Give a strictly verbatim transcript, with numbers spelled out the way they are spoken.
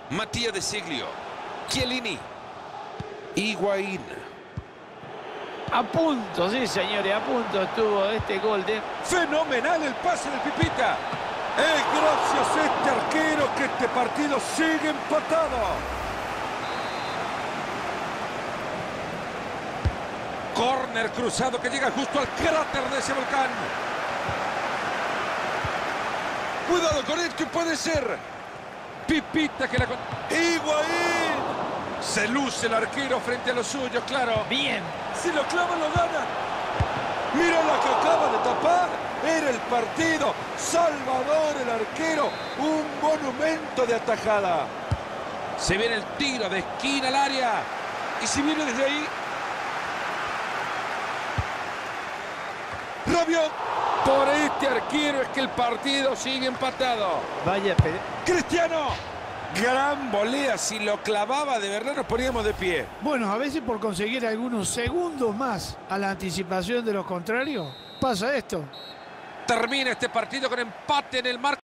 Matías de Siglio. Chiellini. Higuaín. A punto, sí señores, a punto estuvo este gol de... Fenomenal el pase del Pipita. Es gracias a este arquero que este partido sigue empatado. Corner cruzado que llega justo al cráter de ese volcán. Cuidado con esto, puede ser. Pipita que la... ¡Higuaín! Se luce el arquero frente a los suyos, claro. Bien. Si lo clava, lo gana. Mira la que acaba de tapar. Era el partido. Salvador, el arquero. Un monumento de atajada. Se viene el tiro de esquina al área. Y si viene desde ahí... Rabiot. Por este arquero es que el partido sigue empatado. Vaya, pero... Cristiano. Gran volea. Si lo clavaba de verdad nos poníamos de pie. Bueno, a veces por conseguir algunos segundos más a la anticipación de los contrarios, pasa esto. Termina este partido con empate en el marco.